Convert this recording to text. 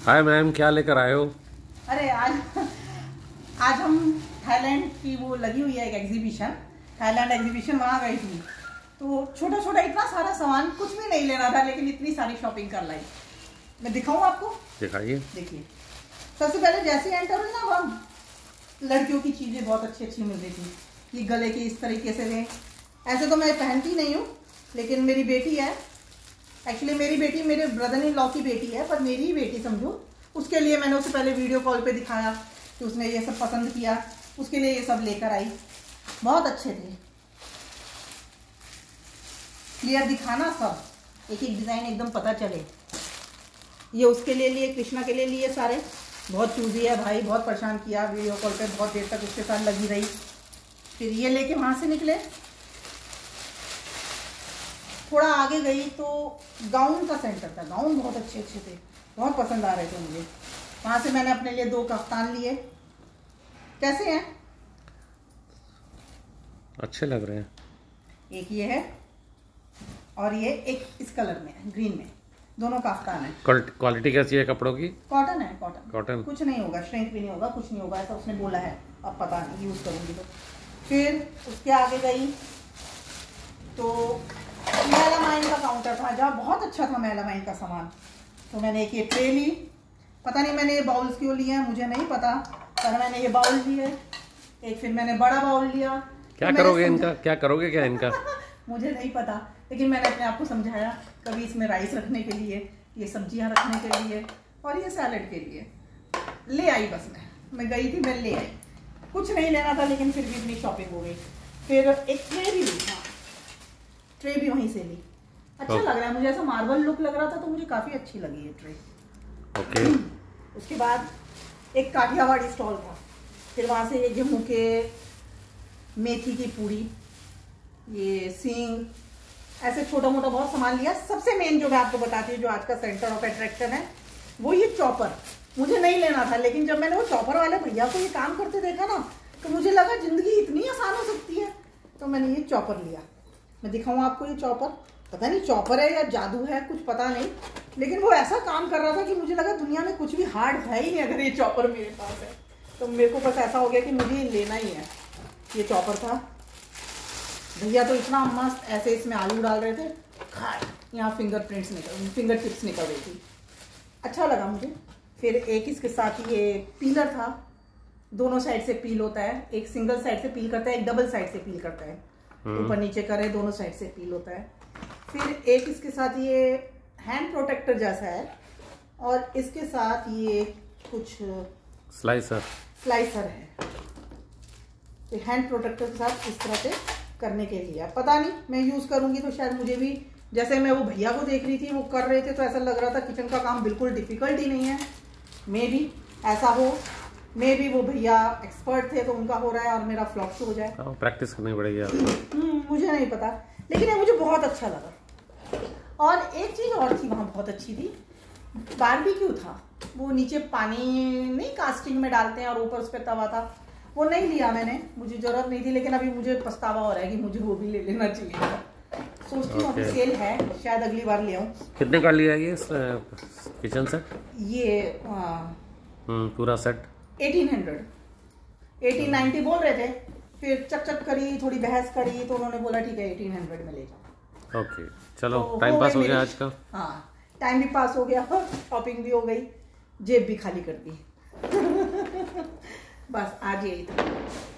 Hi ma'am, क्या लेकर आए हो? अरे आज हम थाईलैंड की वो लगी हुई है एक एग्जीबिशन, थाईलैंड एग्जीबिशन, वहाँ गई थी। तो छोटा छोटा इतना सारा सामान, कुछ भी नहीं लेना था लेकिन इतनी सारी शॉपिंग कर लाई। मैं दिखाऊं आपको? दिखाइए। देखिए, सबसे पहले जैसे एंटर हुई ना, हम लड़कियों की चीजें बहुत अच्छी अच्छी मिल रही थी। ये गले के इस तरीके से थे। ऐसे तो मैं पहनती नहीं हूँ, लेकिन मेरी बेटी है, एक्चुअली मेरी बेटी मेरे ब्रदर इन लॉ की बेटी है, पर मेरी ही बेटी समझो। उसके लिए मैंने उसे पहले वीडियो कॉल पे दिखाया कि उसने ये सब पसंद किया, उसके लिए ये सब लेकर आई। बहुत अच्छे थे, क्लियर दिखाना, सब एक एक डिज़ाइन एकदम पता चले। ये उसके लिए लिए, कृष्णा के लिए लिए सारे। बहुत चूजी है भाई, बहुत परेशान किया वीडियो कॉल पे, बहुत देर तक उसके साथ लगी रही। फिर ये लेके वहाँ से निकले, थोड़ा आगे गई तो गाउन का सेंटर था। गाउन बहुत अच्छे अच्छे थे, बहुत पसंद आ रहे थे मुझे। वहाँ से मैंने अपने लिए 2 कफ्तान लिए। कैसे हैं? अच्छे लग रहे हैं। एक ये है और ये एक इस कलर में है, ग्रीन में। दोनों कफ्तान है। क्वालिटी कैसी है कपड़ों की? कॉटन है, कॉटन। कॉटन, कुछ नहीं होगा, श्रिंक भी नहीं होगा, कुछ नहीं होगा, ऐसा उसने बोला है। अब पता नहीं, यूज़ करूँगी तो। फिर उसके आगे गई तो मेलामाइन का काउंटर था, जहाँ बहुत अच्छा था मेलामाइन का सामान। तो मैंने एक ये ट्रे ली। पता नहीं मैंने ये बाउल्स क्यों लिए हैं, मुझे नहीं पता, पर मैंने ये बाउल लिए। एक फिर मैंने बड़ा बाउल लिया। क्या करोगे इनका? क्या करोगे क्या इनका? मुझे नहीं पता, लेकिन मैंने अपने आप को समझाया, कभी इसमें राइस रखने के लिए, ये सब्जियां रखने के लिए, और ये सैलड के लिए ले आई। बस मैं गई थी, मैं ले आई। कुछ नहीं लेना था, लेकिन फिर भी इतनी शॉपिंग हो गई। फिर एक ट्रे भी ली, हाँ, ट्रे भी वहीं से ली। अच्छा लग रहा है मुझे, ऐसा मार्बल लुक लग रहा था, तो मुझे काफ़ी अच्छी लगी ये ट्रे। ओके। उसके बाद एक काठियावाड़ी स्टॉल था। फिर वहाँ से ये गेहूँ के, मेथी की पूरी, ये सींग, ऐसे छोटा मोटा बहुत सामान लिया। सबसे मेन जो मैं आपको बताती हूँ, जो आज का सेंटर ऑफ अट्रैक्शन है, वो ये चॉपर। मुझे नहीं लेना था, लेकिन जब मैंने वो चॉपर वाले भैया को ये काम करते देखा ना, तो मुझे लगा जिंदगी इतनी आसान हो सकती है। तो मैंने ये चॉपर लिया। मैं दिखाऊँ आपको ये चॉपर? पता नहीं चॉपर है या जादू है, कुछ पता नहीं, लेकिन वो ऐसा काम कर रहा था कि मुझे लगा दुनिया में कुछ भी हार्ड है ही नहीं अगर ये चॉपर मेरे पास है। तो मेरे को बस ऐसा हो गया कि मुझे ये लेना ही है। ये चॉपर था। भैया तो इतना मस्त ऐसे इसमें आलू डाल रहे थे, यहाँ फिंगर टिप्स निकल रही थी। अच्छा लगा मुझे। फिर एक इसके साथ ये पीलर था, दोनों साइड से पील होता है। एक सिंगल साइड से पील करता है, एक डबल साइड से पील करता है। ऊपर नीचे करे, दोनों साइड से पील होता है। फिर एक इसके साथ ये हैंड प्रोटेक्टर जैसा है, और इसके साथ ये कुछ स्लाइसर है। तो हैंड प्रोटेक्टर के साथ इस तरह से करने के लिए, पता नहीं मैं यूज़ करूँगी तो शायद मुझे भी, जैसे मैं वो भैया को देख रही थी वो कर रहे थे, तो ऐसा लग रहा था किचन का काम बिल्कुल डिफिकल्ट ही नहीं है। मे भी ऐसा हो, मे भी वो भैया एक्सपर्ट थे तो उनका हो रहा है और मेरा फ्लॉप हो जाए। प्रैक्टिस करनी पड़ेगी आपको। मुझे नहीं पता, लेकिन ये मुझे बहुत अच्छा लगा। और एक चीज़ और थी वहाँ, बहुत अच्छी थी, बारबेक्यू था। वो नीचे पानी नहीं कास्टिंग में डालते हैं और ऊपर उस पर तवा था, वो नहीं लिया मैंने, मुझे जरूरत नहीं थी, लेकिन अभी मुझे पछतावा हो रहा है कि मुझे वो भी ले लेना चाहिए। सोचती हूँ अभी सेल है, शायद अगली बार ले आऊँ। कितने का लिया ये किचन सेट? ये पूरा सेट 1800, 1890 बोल रहे थे। फिर चक करी, थोड़ी बहस करी, तो उन्होंने बोला ठीक है 1800 में ले जाओ। ओके, चलो तो टाइम पास हो गया आज का। हाँ, टाइम भी पास हो गया, शॉपिंग भी हो गई, जेब भी खाली कर दी। बस आज यही था।